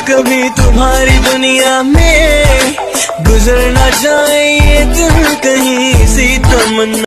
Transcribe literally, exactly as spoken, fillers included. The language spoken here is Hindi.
कभी तुम्हारी दुनिया में गुजर ना जाए ये दिन कहीं सी तमन्ना।